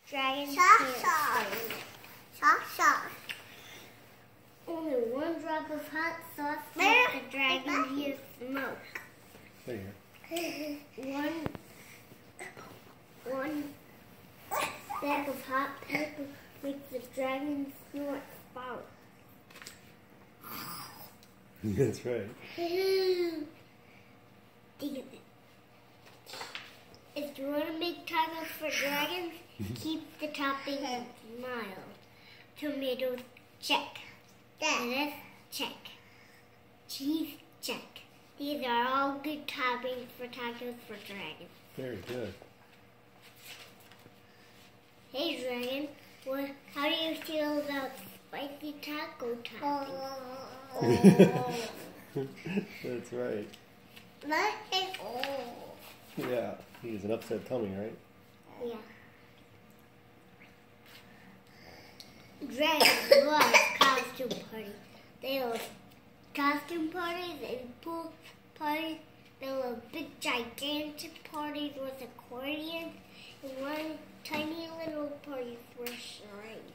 Dragons Sauce. only 1 drop of hot sauce makes the dragon here smoke. There you go. One bag of hot pepper makes the dragon snort spout. That's right. If you want to make tacos for dragons, keep the topping mild. Tomatoes, check. Lettuce, check. Cheese, check. These are all good toppings for tacos for dragons. Very good. Hey dragon, how do you feel about spicy taco toppings? That's right. Oh. Yeah, he has an upset tummy, right? Yeah. Dragons love costume parties. They love costume parties and pool parties. They love big gigantic parties with accordions and one tiny little party for charades.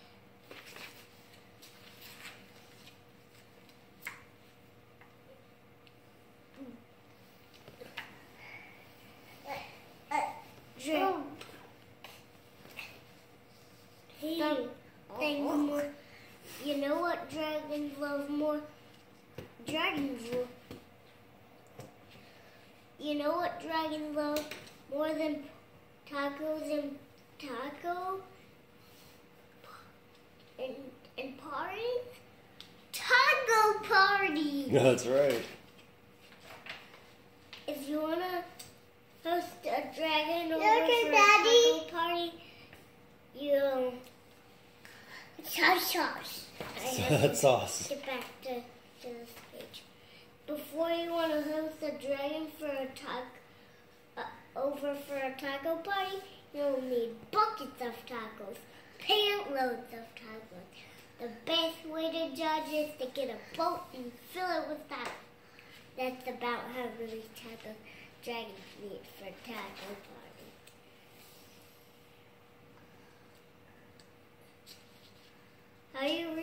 You know what dragons love more? You know what dragons love more than tacos and parties? Taco parties! That's right. If you want to host a dragon over Okay, for Daddy. a taco party, you... Sauce. I have That to sauce. get back to this page. Before you want to host a dragon for a over for a taco party, you'll need buckets of tacos, payloads of tacos. The best way to judge is to get a boat and fill it with tacos. That's about how many tacos dragons need for a taco party. How do you